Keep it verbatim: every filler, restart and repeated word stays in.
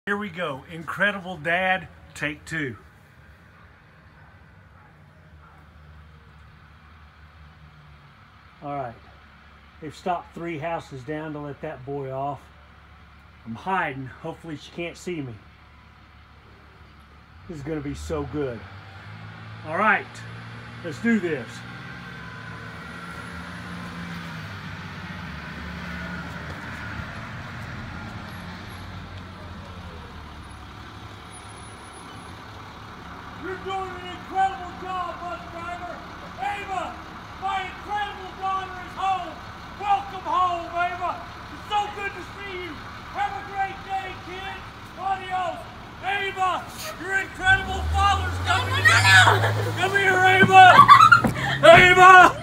Here we go. Incredible Dad, take two. All right. They've stopped three houses down to let that boy off. I'm hiding. Hopefully she can't see me. This is going to be so good. All right. Let's do this. You're doing an incredible job, bus driver. Ava, my incredible daughter is home. Welcome home, Ava. It's so good to see you. Have a great day, kids. Adios. Ava, your incredible father's coming. Come here, Ava. Ava.